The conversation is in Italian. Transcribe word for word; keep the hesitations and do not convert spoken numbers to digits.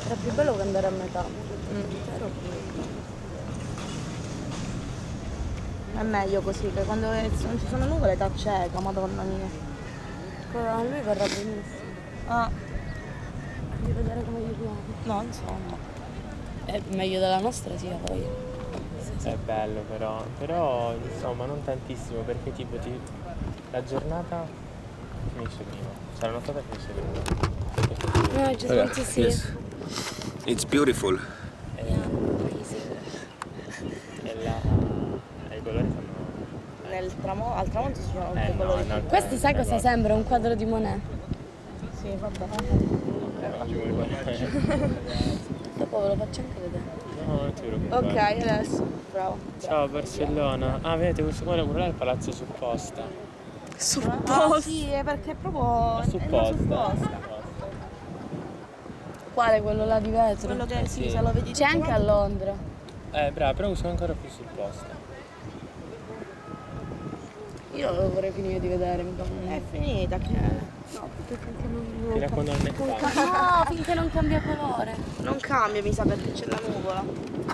Era più bello che andare a metà. Mm. Ero più... È meglio così, che quando è- non ci sono nuvole t'ha cieca, madonna mia. Però a lui verrà benissimo. Ah. Voglio vedere come gli piace. No, insomma. È meglio della nostra, sì, a voi. Sì, sì. È bello però, però insomma non tantissimo perché tipo ti... la giornata finisce prima, cioè la nottata finisce prima. No, I just want to see. Yes. It's beautiful. E, Yeah, crazy. e, la, e i colori fanno... Nel tramo, al tramonto si sono Eh, tutti i no, colori. no. Questi sai Eh, cosa guarda. sembra? Un quadro di Monet. Sì, vabbè. Eh, ma ci vuole fare. Dopo ve lo faccio anche vedere. No, non ti preoccupare. Ok, adesso. Bravo. Ciao Barcellona. Ah, vedete questo qua è il palazzo supposta. Ah, sì, è perché è proprio... È è supposta. una supposta. Quale? Quello là di vetro? Quello che sì, sì. se lo vedi c'è anche a Londra. Eh, bravo, però questo è ancora più supposta. Io lo vorrei finire di vedere. È finita, che... No, perché finché non... Fino a quando non è fatto. No, finché non cambia colore. Non cambia, mi sa, perché c'è la nuvola.